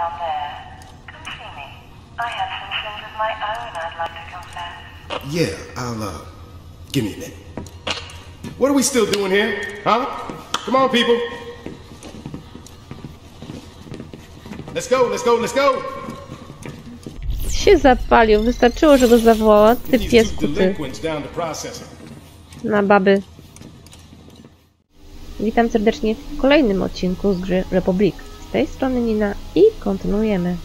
down there. Come see me. I have some sins of my own I'd like to confess. Yeah, give me a minute. What are we still doing here? Huh? Come on, people. Let's go, let's go, let's go! Się zapalił. Wystarczyło, że go zawołała. Ty piesku, ty. Na baby. Witam serdecznie w kolejnym odcinku z gry Republic. Z tej strony Nina i kontynuujemy.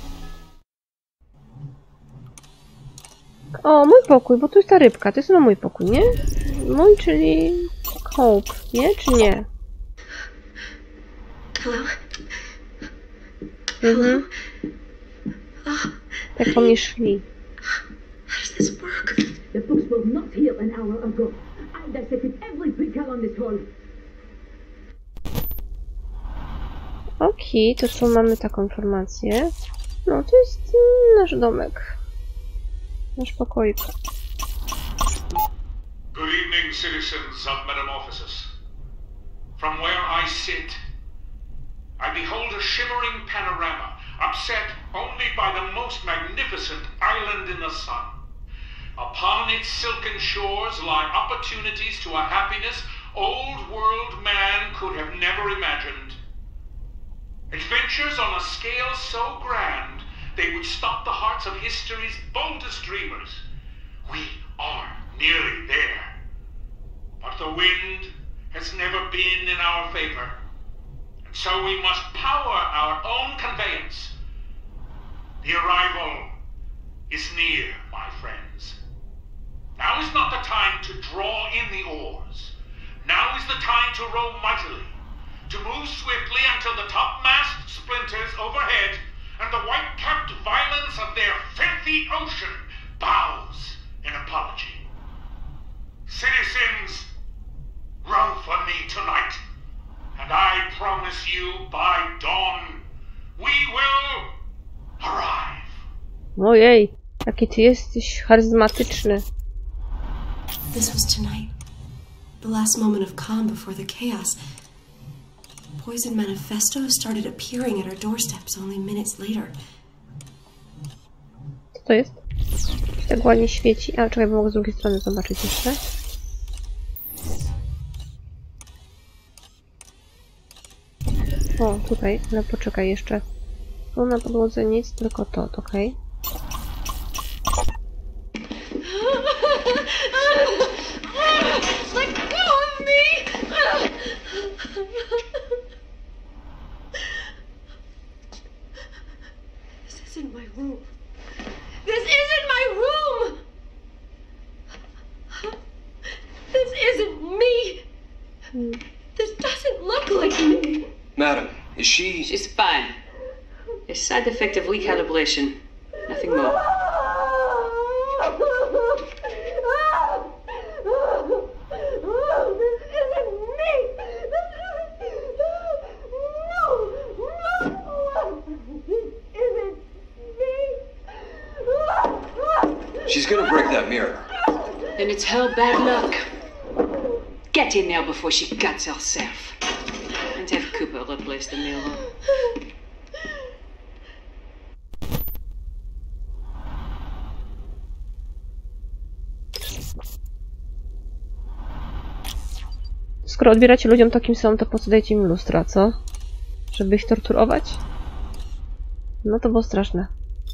O, mój pokój, bo tu jest ta rybka. To jest no mój pokój, nie? Mój, czyli Hope, nie? Czy nie? Hello? Mhm. Tak po mnie szli. How does this work? The books will not heal an hour ago. I dissected every brick on this hall. Okej, to co mamy taką informację? No, to jest nasz domek. Nasz pokoik. Good evening, citizens of Metamorphosis. From where I sit, I behold a shimmering panorama, upset only by the most magnificent island in the sun. Upon its silken shores lie opportunities to a happiness old world man could have never imagined. Adventures on a scale so grand, they would stop the hearts of history's boldest dreamers. We are nearly there. But the wind has never been in our favor. And so we must power our own conveyance. The arrival is near, my friends. Now is not the time to draw in the oars. Now is the time to row mightily, to move swiftly until the topmast splinters overhead and the white-capped violence of their filthy ocean bows in apology. Citizens, row for me tonight, and I promise you by dawn, we will arrive. Ojej, jaki ty jesteś charyzmatyczny. This was tonight. The last moment of calm before the chaos. Poison manifestos started appearing at our doorsteps only minutes later. Co to jest? Tak ładnie świeci. A, czekaj, bo mogę z drugiej strony zobaczyć jeszcze. O, tutaj, ale poczekaj jeszcze. Tu na podłodze nic, tylko to, okej. Let go of me! This isn't my room. This isn't my room! This isn't me! This doesn't look like me! Madam, is she... She's fine. A side effect of weak calibration. Nothing more. She's gonna break that mirror. Then it's her bad luck. Get in there before she guts herself. And have Cooper replace the mirror. Skoro odbieracie ludziom takim są, to po co dajcie im lustra, co? Żeby ich torturować? No to było straszne.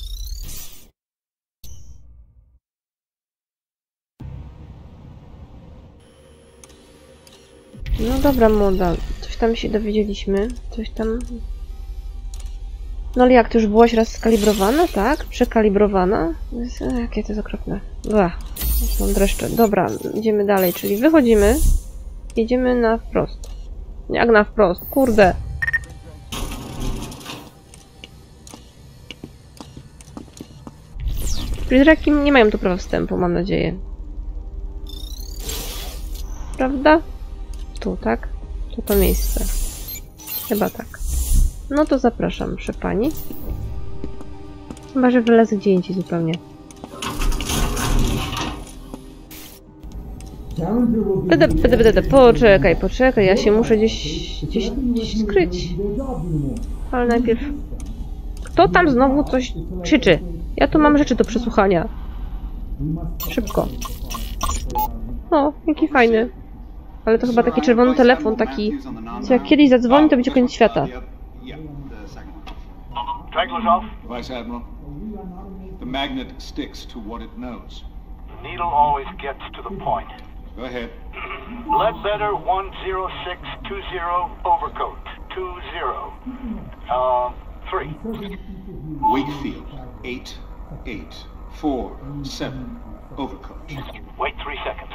No dobra, młoda. Coś tam się dowiedzieliśmy. Coś tam... No ale jak, to już byłaś raz skalibrowana, tak? Przekalibrowana? Jakie to jest okropne. Są dreszcze. Dobra, idziemy dalej, czyli wychodzimy. Jedziemy na wprost. Jak na wprost? Kurde. Pryzraki nie mają tu prawa wstępu, mam nadzieję. Prawda? Tu, tak? To miejsce. Chyba tak. No to zapraszam, proszę pani. Chyba, że wylezę gdzie indziej zupełnie. Poczekaj, ja się muszę gdzieś skryć. Ale najpierw Kto tam znowu coś krzyczy? Ja tu mam rzeczy do przesłuchania. Szybko. O, jaki fajny. Ale to chyba taki czerwony telefon, taki... Co jak kiedyś zadzwoni, to będzie koniec świata. Tragler's off. Vice Admiral, the magnet sticks to what it knows. The needle always gets to the point. Go ahead. Ledbetter 10620 overcoat 20. 3. Wakefield 8847 overcoat. Wait 3 seconds.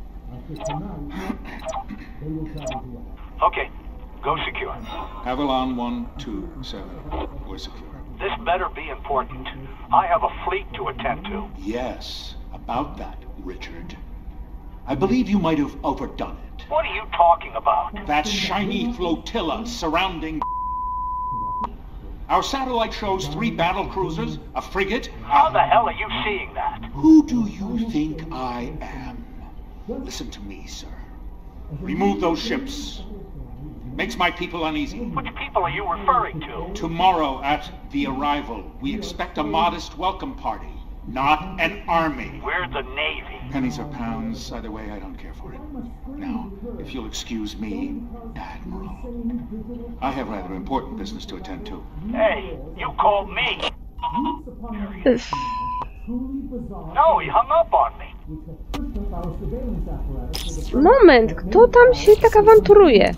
Okay, go secure. Avalon 127. We're secure. This better be important. I have a fleet to attend to. Yes, about that, Richard. I believe you might have overdone it. What are you talking about? That shiny flotilla surrounding... Our satellite shows 3 battle cruisers, a frigate... How the hell are you seeing that? Who do you think I am? Listen to me, sir. Remove those ships. Makes my people uneasy. Which people are you referring to? Tomorrow at the arrival, we expect a modest welcome party, not an army. We're the Navy. Pennies or pounds, either way, I don't care for it. Now, if you'll excuse me, Admiral, I have rather important business to attend to. Hey, you called me. No, he hung up on me. Moment, kto tam się tak awanturuje?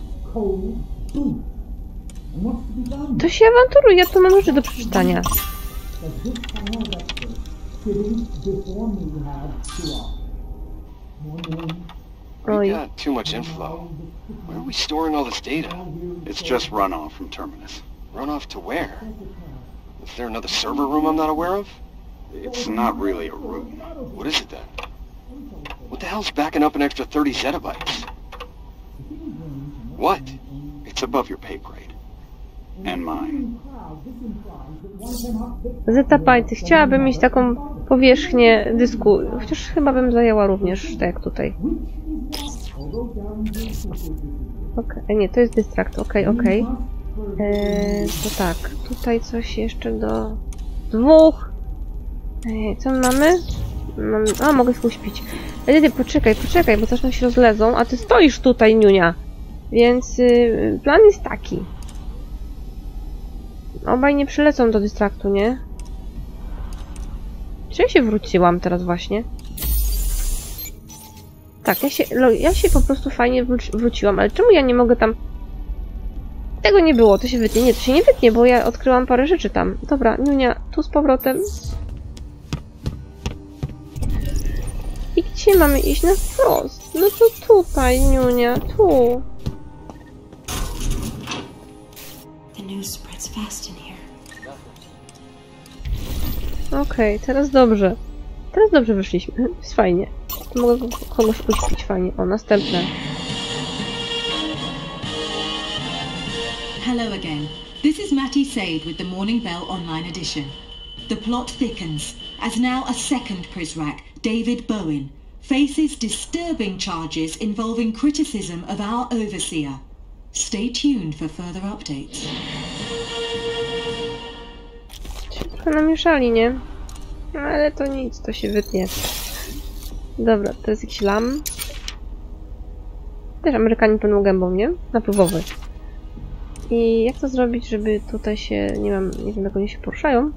To się awanturuje, ja tu mam rzeczy do przeczytania. We got too much inflow. Where are we storing all this data? It's just runoff from Terminus. Runoff to where? Is there another server room I'm not aware of? It's not really a room. What is it then? What the hell's backing up an extra 30 zettabytes? What? It's above your pay grade. And mine. Zettabyte. Chciałabym mieć taką powierzchnię dysku. Chociaż chyba bym zajęła również, tak jak tutaj. Okay. Nie, to jest dystrakt. Okej. To tak. Tutaj coś jeszcze do... 2. Co my mamy? A, mogę uśpić. Ty, poczekaj, bo zaczną się rozlezą, a ty stoisz tutaj, Niunia. Więc plan jest taki. Obaj nie przylecą do dystraktu, nie? Czy ja się wróciłam teraz właśnie? Tak, ja się po prostu fajnie wróciłam, ale czemu ja nie mogę tam... Tego nie było, to się wytnie. Nie, to się nie wytnie, bo ja odkryłam parę rzeczy tam. Dobra, Niunia, tu z powrotem. I gdzie mamy iść? Na wprost. No to tutaj, Niunia, tu. Okej, teraz dobrze. Teraz dobrze wyszliśmy. Jest fajnie. Tu mogę kogoś uśpić fajnie. O, następne. Hello again. This is Matty Sade with the Morning Bell Online Edition. The plot thickens as now a second Prizrak, David Bowen, faces disturbing charges involving criticism of our overseer. Stay tuned for further updates. Trochę namieszali, nie? Ale to nic, to się wytnie. Dobra, to jest jakiś lam. Też Amerykanie pełną gębą, nie? Napływowy. I jak to zrobić, żeby tutaj się... Nie wiem jak oni się poruszają.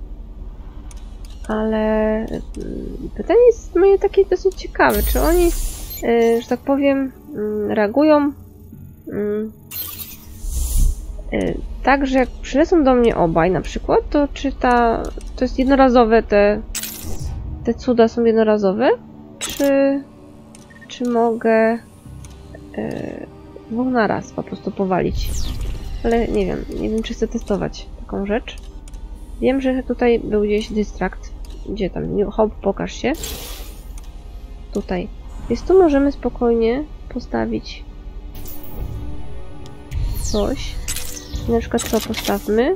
Ale... Pytanie jest moje takie dosyć ciekawe. Czy oni, że tak powiem, reagują... tak, że jak przylecą do mnie obaj na przykład, to czy to jest jednorazowe, te cuda są jednorazowe? Czy mogę dwóch na raz po prostu powalić? Ale nie wiem czy chcę testować taką rzecz. Wiem, że tutaj był gdzieś dystrakt. Gdzie tam? Hop, pokaż się. Tutaj. Więc tu możemy spokojnie postawić coś. Na przykład to postawmy.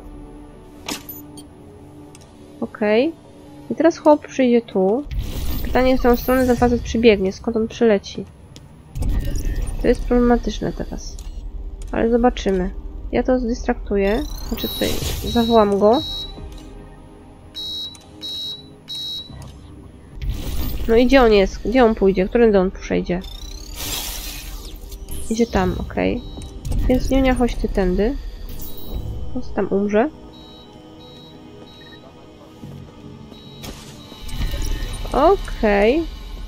Okej. I teraz hop przyjdzie tu. Pytanie w tą stronę za facet przybiegnie. Skąd on przyleci? To jest problematyczne teraz. Ale zobaczymy. Ja to zdystraktuję. Znaczy tutaj zawołam go. No i gdzie on jest? Gdzie on pójdzie? Którędy on przejdzie? Idzie tam, okej. Więc Niunia, chodź ty tędy. On tam umrze. Okej.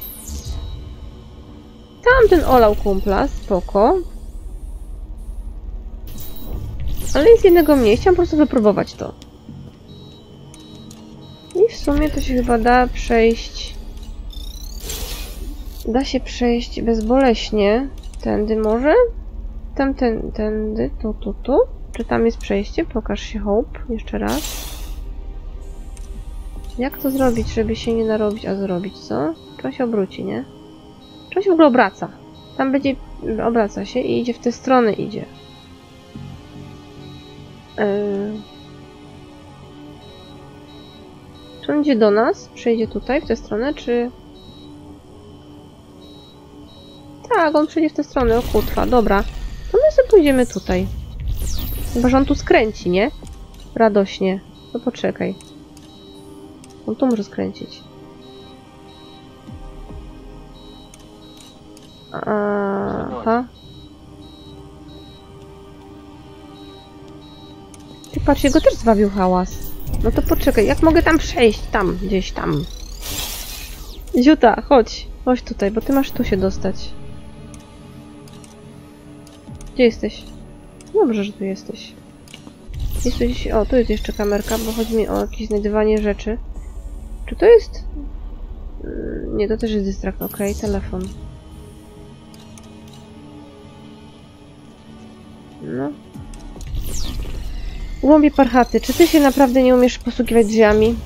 Tamten olał kumpla, spoko. Ale jest jednego mniej, chciałam po prostu wypróbować to. I w sumie to się chyba da przejść... Da się przejść bezboleśnie. Tędy może? Tędy, tu. Czy tam jest przejście? Pokaż się, Hope. Jeszcze raz. Jak to zrobić, żeby się nie narobić, a zrobić, co? Trzeba się obróci, nie? Trzeba się w ogóle obraca. Tam będzie... Obraca się i idzie w tę stronę, idzie. Czy on idzie do nas? Przejdzie tutaj, w tę stronę, czy... Tak, on przyjdzie w tę stronę, o kutwa, dobra. To my sobie pójdziemy tutaj. Chyba, że on tu skręci, nie? Radośnie. No poczekaj. On tu może skręcić. Aha. Ty patrz, jego też zwabił hałas. No to poczekaj, jak mogę tam przejść? Tam, gdzieś tam. Ziuta, chodź. Chodź tutaj, bo ty masz tu się dostać. Gdzie jesteś? Dobrze, że tu jesteś. Jest tu gdzieś... O, tu jest jeszcze kamerka, bo chodzi mi o jakieś znajdywanie rzeczy. Czy to jest... Nie, to też jest dystrakt. Okej, telefon. No. Głąbie parchaty, czy ty się naprawdę nie umiesz posługiwać drzwiami?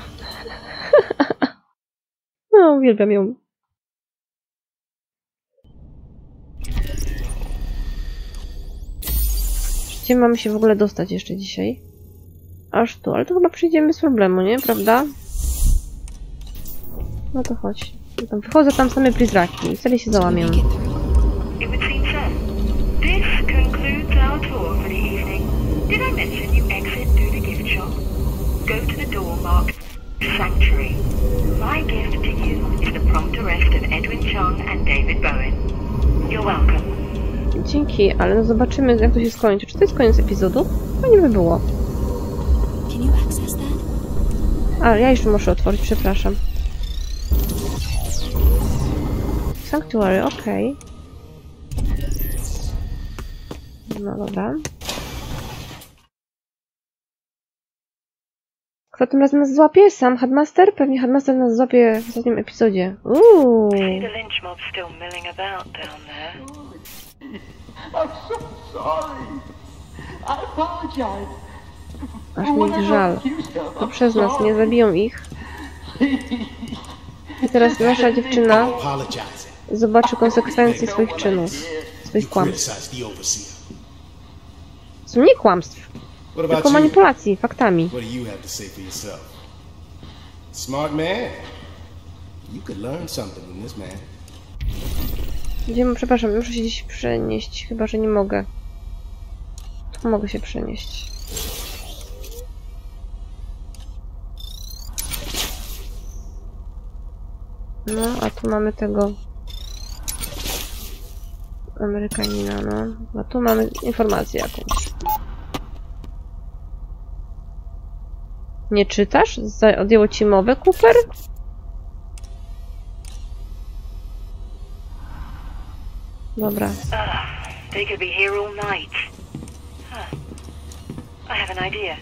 No, uwielbiam ją. Gdzie mamy się w ogóle dostać jeszcze dzisiaj? Aż tu, ale to chyba przyjdziemy bez problemu, nie? Prawda? No to chodź. Wychodzę tam same prizraki i wtedy się załamię. Did I mention you exit through the gift shop? Go to the door marked Sanctuary. My gift to you is the prompt arrest of Edwin Chung and David Bowen. You're welcome. Dzięki, ale no zobaczymy, jak to się skończy. Czy to jest koniec epizodu? Fajnie by było. A, ja jeszcze muszę otworzyć, przepraszam. Sanctuary, okej. No dobra. Kto tym razem nas złapie? Sam Headmaster? Pewnie Headmaster nas złapie w ostatnim epizodzie. See the lynch mob still milling about down there. I'm so sorry. I apologize. Aż mi żal. To przez nas, nie zabiją ich. I teraz nasza dziewczyna zobaczy konsekwencje swoich czynów, swoich kłamstw. Są nie kłamstw, tylko manipulacji, faktami. Gdzie, przepraszam, muszę się gdzieś przenieść, chyba że nie mogę. Tu mogę się przenieść. No, a tu mamy tego Amerykanina, no. A tu mamy informację jakąś. Nie czytasz? Odjęło ci mowę, Cooper? Dobra. They could be here all night. Huh. I have an idea.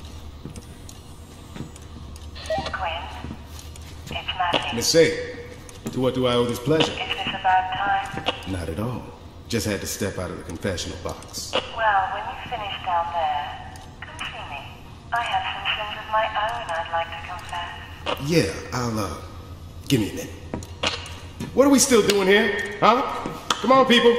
Quinn, it's Matthew. Miss Say, to what do I owe this pleasure? Is this a bad time? Not at all. Just had to step out of the confessional box. Well, when you finish down there, come see me. I have some sins of my own I'd like to confess. Yeah, I'll, give me a minute. What are we still doing here? Huh? Come on, people.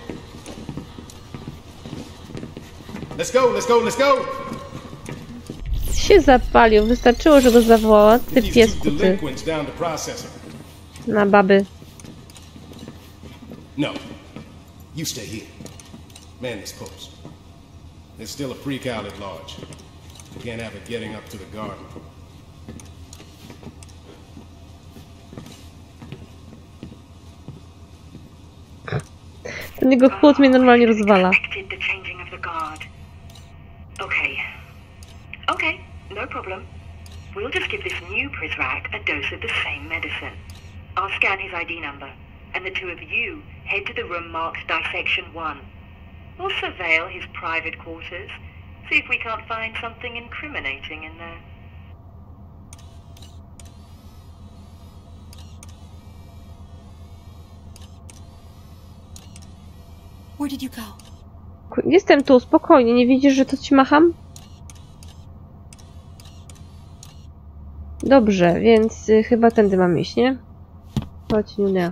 Let's go, let's go, let's go! Się zapalił. Wystarczyło, że go zawołała. Ty piesku, ty. Na baby. No. You stay here. Man this post. There's still a pre-cal at large. We can't have it getting up to the garden. Ten jego chłód mnie normalnie rozwala. Okay, no problem. We'll just give this new Prizrak a dose of the same medicine. I'll scan his ID number, and the two of you head to the room marked Dissection 1. We'll surveil his private quarters, see if we can't find something incriminating in there. Where did you go? Jestem tu, spokojnie, nie widzisz, że to ci macham? Dobrze, więc chyba tędy mam iść, nie? Chodź, Junia.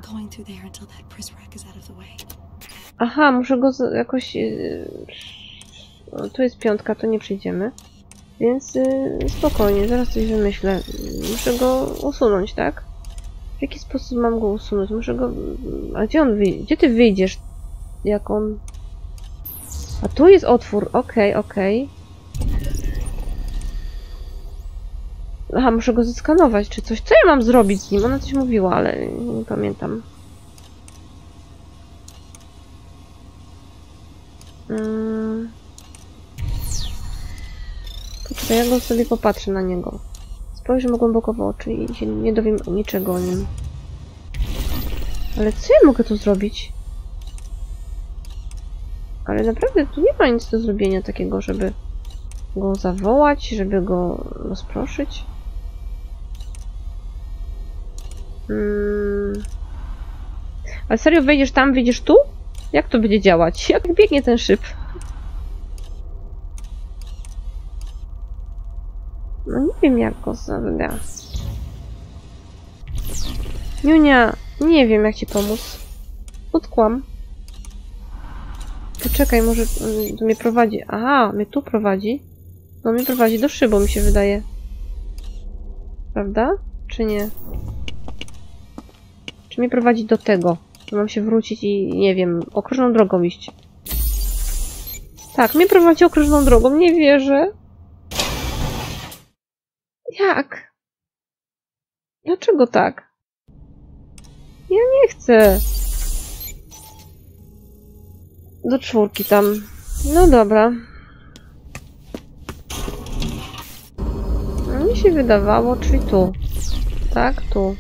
Aha, muszę go jakoś... Tu jest 5, to nie przyjdziemy. Więc spokojnie, zaraz coś wymyślę. Muszę go usunąć, tak? W jaki sposób mam go usunąć? Muszę go... A gdzie on wyjdzie? Gdzie ty wyjdziesz? Jak on... A tu jest otwór, okej. Aha, muszę go zeskanować, czy coś. Co ja mam zrobić z nim? Ona coś mówiła, ale nie pamiętam. Poczekaj, ja go sobie popatrzę na niego. Spojrzę mu głęboko w oczy i się nie dowiem niczego o nim. Ale co ja mogę tu zrobić? Ale naprawdę tu nie ma nic do zrobienia takiego, żeby go zawołać, żeby go rozproszyć. Ale serio wejdziesz tam, wyjdziesz tu? Jak to będzie działać? Jak biegnie ten szyb? No nie wiem jak go zabiera. Niunia, nie wiem jak ci pomóc. Utkłam. Poczekaj, może to mnie prowadzi. Aha, mnie tu prowadzi. No mnie prowadzi do szybu, mi się wydaje. Prawda? Czy nie? Czy mnie prowadzi do tego? Mam się wrócić i, nie wiem, okrężną drogą iść. Tak, mnie prowadzi okrężną drogą, nie wierzę. Jak? Dlaczego tak? Ja nie chcę. Do 4 tam. No dobra. No, mi się wydawało, czyli tu. Tak, tu.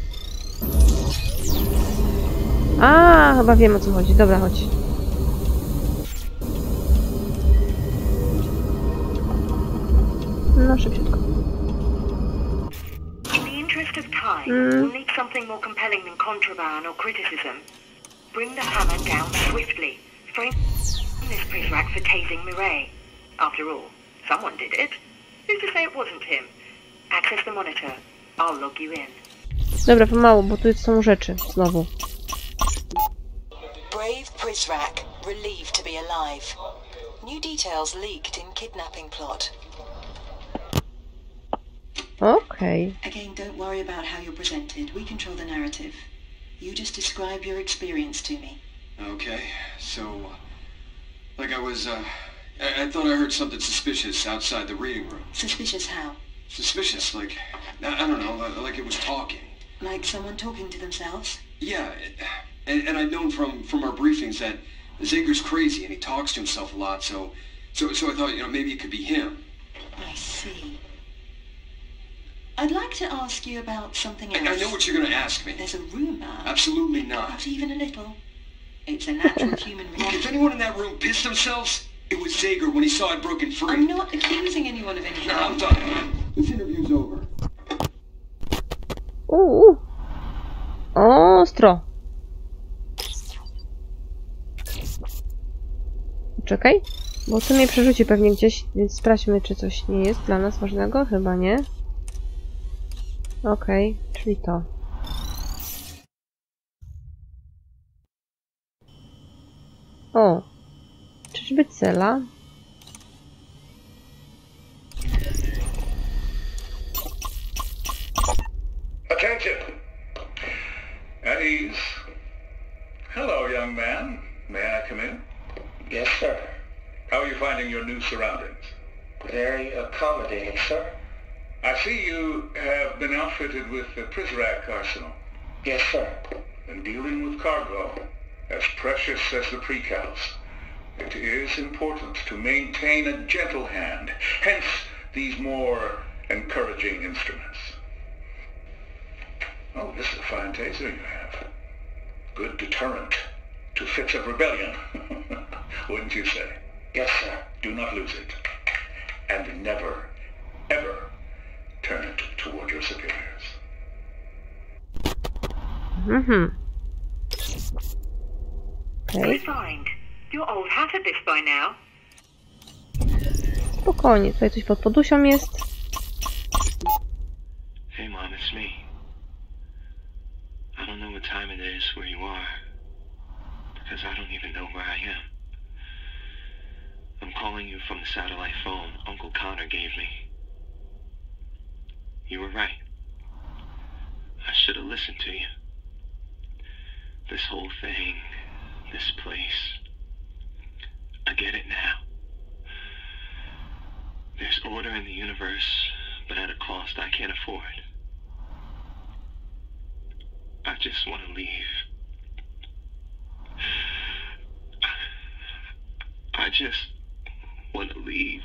A, chyba wiem o co chodzi. Dobra, chodź. No, szybciutko. In the interest of time, we'll need something more compelling than contraband or criticism. Bring the hammer down swiftly. Frame this Prizrak for tasing Mireille. After all, someone did it. Who's to say it wasn't him? Access the monitor. I'll log you in. Dobra, pomału, bo tu są rzeczy znowu. Brave Prizrak, relieved to be alive. New details leaked in kidnapping plot. Okay. Again, don't worry about how you're presented. We control the narrative. You just describe your experience to me. Okay, so... Like I was, I thought I heard something suspicious outside the reading room. Suspicious how? Suspicious, like, I don't know, like it was talking. Like someone talking to themselves? Yeah, and I'd known from our briefings that Zager's crazy and he talks to himself a lot, so I thought, you know, maybe it could be him. I see. I'd like to ask you about something else. I know what you're going to ask me. There's a rumor. Absolutely not. Not even a little. It's a natural human reaction. Look, if anyone in that room pissed themselves, it was Zager when he saw I'd broken free. I'm not accusing anyone of anything. No, I'm done. This interview's over. Ostro. Czekaj, bo tu mnie przerzuci pewnie gdzieś, więc sprawdźmy, czy coś nie jest dla nas ważnego. Chyba nie. Okej, czyli to. O, czyżby cela? Attention! At ease. Hello, young man. May I come in? Yes, sir. How are you finding your new surroundings? Very accommodating, sir. I see you have been outfitted with the Prizrak arsenal. Yes, sir. And dealing with cargo. as precious as the precals. It is important to maintain a gentle hand, hence these more encouraging instruments. Oh, this is a fine taser you have. Good deterrent to fits of rebellion, wouldn't you say? Yes, sir. Do not lose it. And never, ever turn it toward your superiors. Okay. Refined. You're old hat at this by now. Spokojnie, tutaj coś pod podusią jest. Hey Mom, it's me. I don't know what time it is where you are, because I don't even know where I am. I'm calling you from the satellite phone Uncle Connor gave me. You were right. I should have listened to you. This whole thing, this place, I get it now. There's order in the universe, but at a cost I can't afford. I just want to leave. I just want to leave.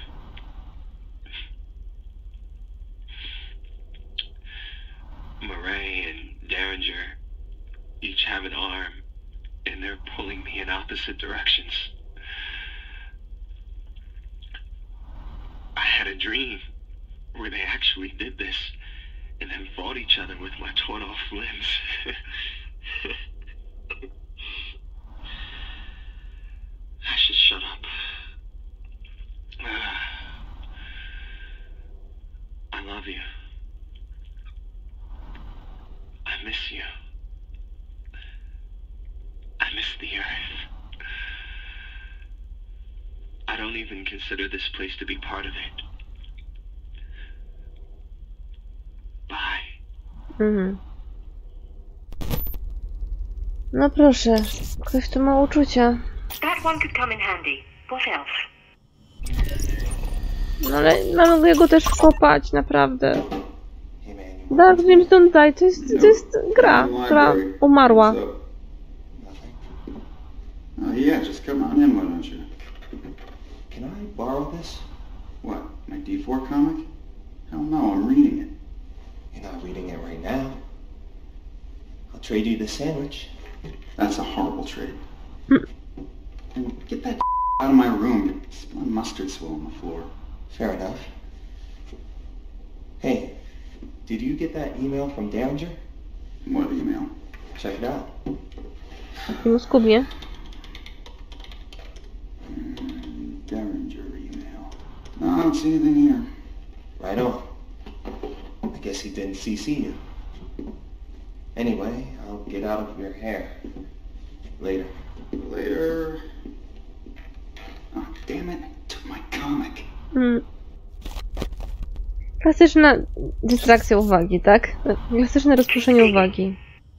Murray and Derringer each have an arm, and they're pulling me in opposite directions. I had a dream where they actually did this and then fought each other with my torn off limbs. I should shut up. I love you. I miss you. I miss the earth. I don't even consider this place to be part of it. Bye. No proszę, ktoś tu ma uczucia. That one could come in handy. What else? No ale mamy go też wkopać, naprawdę. Dark Dreams Don't Die to jest gra, która umarła. Yeah, just come on in, why don't you? Can I borrow this? What, my D4 comic? Hell no, I'm reading it. You're not reading it right now. I'll trade you the sandwich. That's a horrible trade. And get that out of my room. My mustard swill on the floor. Fair enough. Hey, did you get that email from Derringer? What email? Check it out. No zgubię. Derringer email. No, I don't see anything here. Right on. I guess he didn't CC you. Anyway, I'll get out of your hair. Later. Later. Oh, damn it. Took my comic. Klasyczna dystrakcja uwagi, tak? Klasyczne rozproszenie uwagi.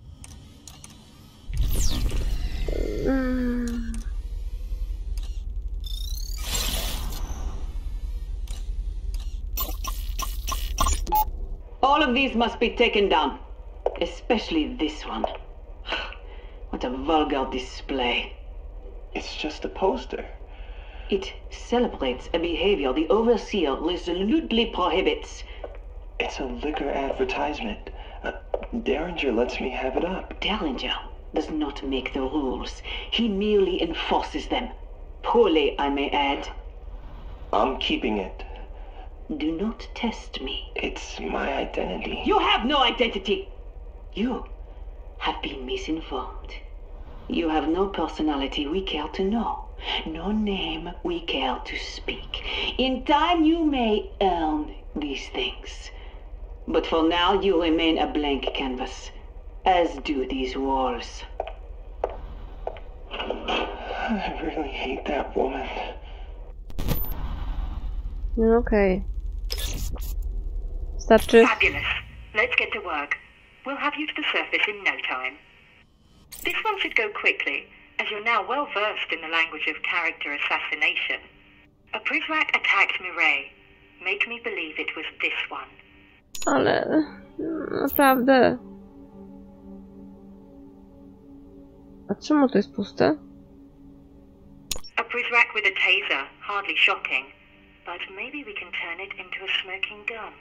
All of these must be taken down. Especially this one. What a vulgar display. It's just a poster. It celebrates a behavior the Overseer resolutely prohibits. It's a liquor advertisement. Derringer lets me have it up. Derringer does not make the rules. He merely enforces them. Poorly, I may add. I'm keeping it. Do not test me. It's my identity. You have no identity! You have been misinformed. You have no personality we care to know. No name we care to speak. In time you may earn these things. But for now you remain a blank canvas. As do these walls. I really hate that woman. Okej. Starczy. Fabulous. Let's get to work. We'll have you to the surface in no time. This one should go quickly, as you're now well versed in the language of character assassination. A Prizrak attacked Mireille. Make me believe it was this one. Ale... naprawdę... A czemu to jest puste? A Prizrak with a taser. Hardly shocking. But maybe we can turn it into a smoking gun.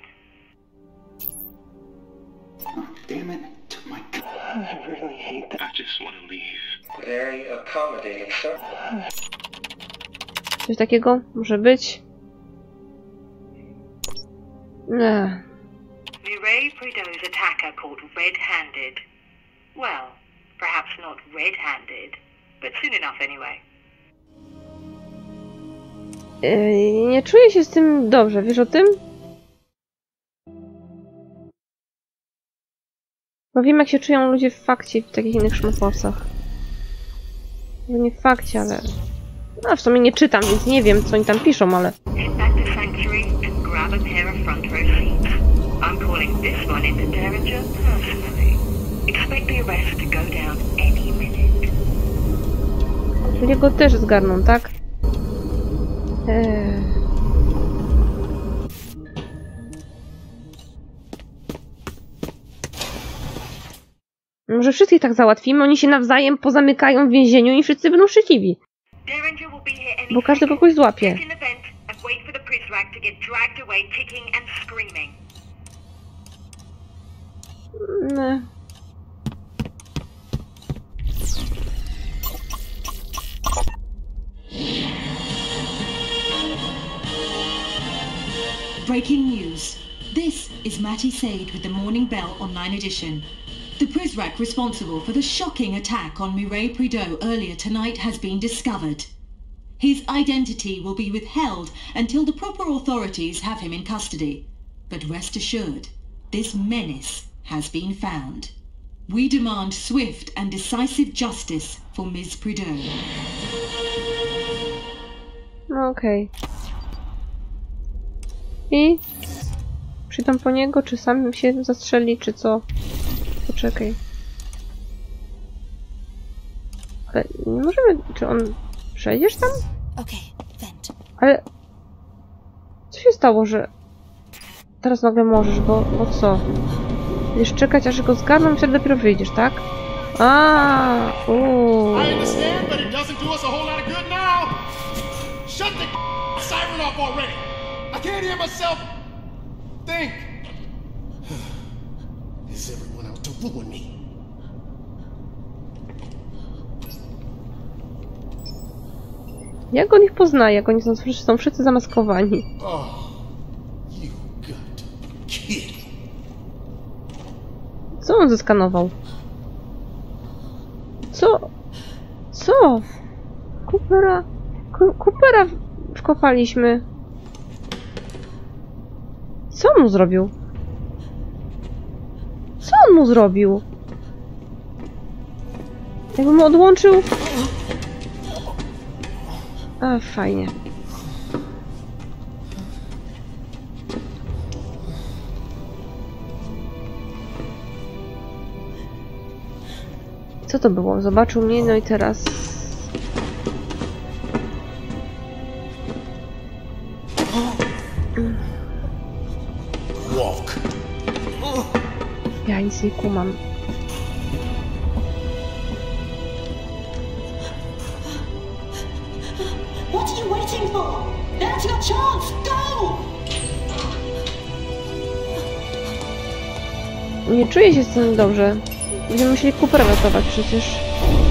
Oh, damn it. Took my gun. I really hate that. I just want to leave. Very accommodating, sir. Coś takiego może być? Mireille Prideaux's attacker called Red-Handed. Well, perhaps not red-handed, but soon enough anyway. Nie czuję się z tym dobrze, wiesz o tym? Bo wiem, jak się czują ludzie w fakcie i w takich innych szmopławcach. No nie w fakcie, ale... No, w sumie nie czytam, więc nie wiem, co oni tam piszą, ale... Head back to Sanctuary and grab a pair of front row seats. I'm calling this one into Derringer personally. Expect the arrest to go down any minute. Czyli go też zgarną, tak? Może wszystkich tak załatwimy, oni się nawzajem pozamykają w więzieniu i wszyscy będą szczęśliwi. Bo każdy kogoś złapie. No. Breaking news. This is Matty Sade with the Morning Bell Online Edition. The Prizrak responsible for the shocking attack on Mireille Prideaux earlier tonight has been discovered. His identity will be withheld until the proper authorities have him in custody. But rest assured, this menace has been found. We demand swift and decisive justice for Ms. Prideaux. Okej. I? Przyjdą po niego, czy sam się zastrzeli, czy co? Poczekaj. Ale nie możemy... Czy on... Przejdziesz tam? Ale... Co się stało, że... Teraz nagle możesz, bo co? Będziesz czekać, aż go zgarną i wtedy dopiero wyjdziesz, tak? I understand, but it doesn't do us a whole lot of good now. Shut the siren off already. I can't hear myself think. Is everyone out to ruin me? Jak on ich poznaje, jak oni są wszyscy zamaskowani? Oh, you got to be kidding. Co on zeskanował? Co? Coopera wkopaliśmy. Co on mu zrobił? Co on mu zrobił? Jakby mu odłączył... A, fajnie. Co to było? Zobaczył mnie, no i teraz... Walk. Ja nic nie kumam. What are you waiting for? Now's your chance! Go! Nie czuję się z tym dobrze. Będziemy musieli Coopera ratować przecież.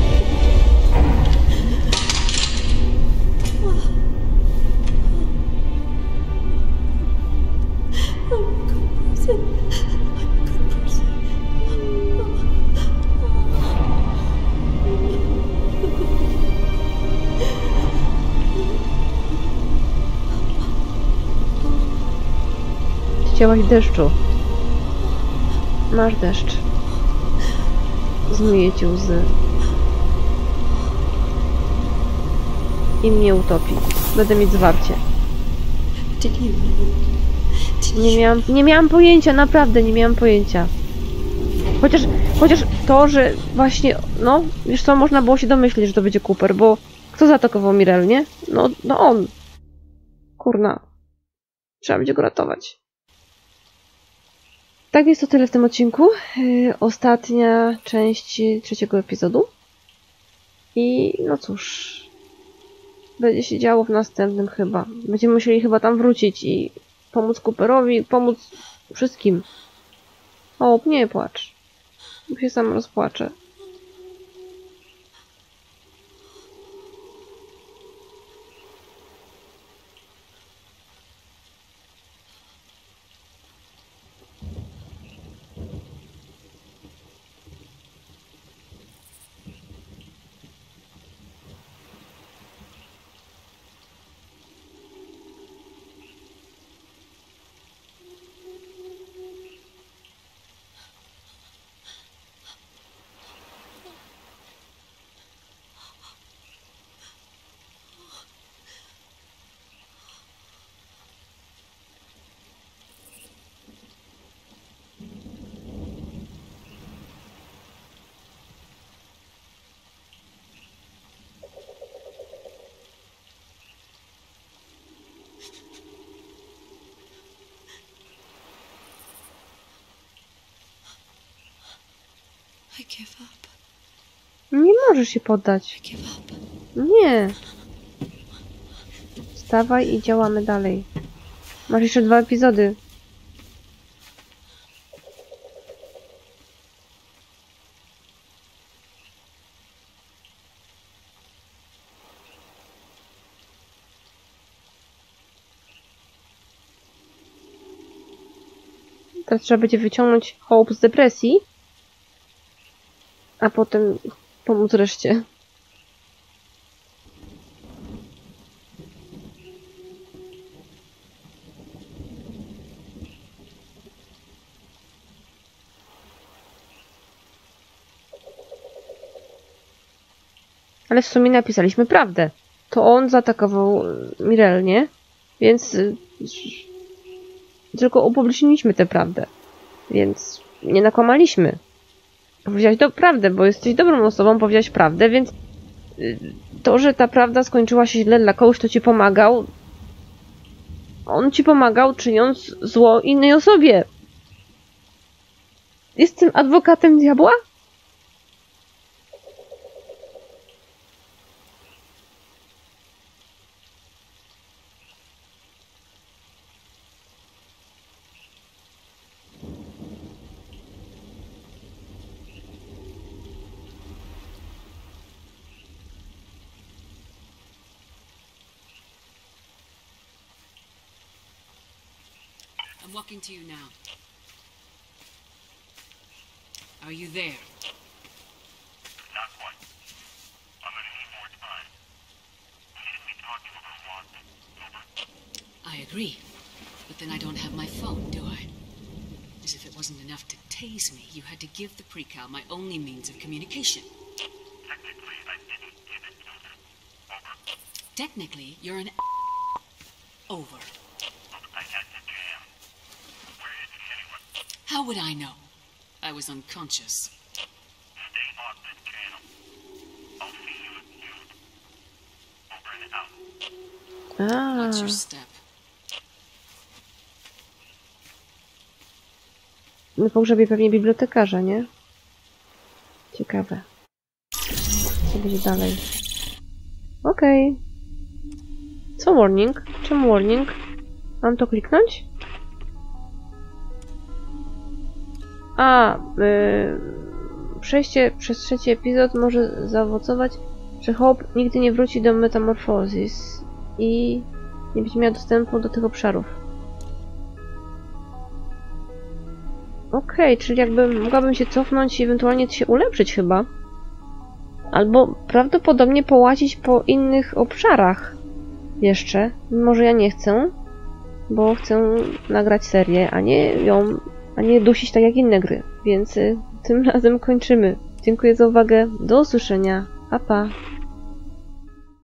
Chciałaś deszczu. Masz deszcz. Zmyje ci łzy. I mnie utopi. Będę mieć zwarcie. Nie miałam pojęcia, naprawdę nie miałam pojęcia. Chociaż to, że właśnie, no, wiesz co, można było się domyślić, że to będzie Cooper, bo kto zaatakował Mireille, nie? No on. Kurna. Trzeba będzie go ratować. Tak, jest to tyle w tym odcinku. Ostatnia część trzeciego epizodu. I no cóż, będzie się działo w następnym chyba. Będziemy musieli chyba tam wrócić i pomóc Cooperowi, pomóc wszystkim. O, nie płacz. Bo się sam rozpłaczę. I give up. Nie możesz się poddać. I give up. Nie. Wstawaj i działamy dalej. Masz jeszcze 2 epizody. Teraz trzeba będzie wyciągnąć Hope z depresji, a potem pomóc reszcie. Ale w sumie napisaliśmy prawdę. To on zaatakował Mirelle, nie? Więc tylko upubliczniliśmy tę prawdę. Więc nie nakłamaliśmy. Powiedziałaś prawdę, bo jesteś dobrą osobą, powiedziałaś prawdę, więc to, że ta prawda skończyła się źle dla kogoś, kto ci pomagał, on ci pomagał, czyniąc zło innej osobie. Jestem adwokatem diabła? I'm walking to you now. Are you there? Not quite. I'm gonna need more time. We should be talking about what? Over? I agree. But then I don't have my phone, do I? As if it wasn't enough to tase me, you had to give the pre-cal my only means of communication. Technically, I didn't give it to them. Over. Technically, you're an over. Look, I had to jam. Where is he anyway? How would I know? I was unconscious. Stay on this channel. I'll see you soon. Over and out. What's your step? Na pogrzebie pewnie bibliotekarza, nie? Ciekawe. Co będzie dalej? Okej. Co warning? Czemu warning? Mam to kliknąć? A, przejście przez 3. epizod może zaowocować, że Hope nigdy nie wróci do Metamorphosis i nie będzie miał dostępu do tych obszarów. Okej, czyli jakby mogłabym się cofnąć i ewentualnie się ulepszyć chyba. Albo prawdopodobnie połazić po innych obszarach jeszcze, mimo że ja nie chcę, bo chcę nagrać serię, a nie dusić tak jak inne gry. Więc tym razem kończymy. Dziękuję za uwagę, do usłyszenia, pa pa!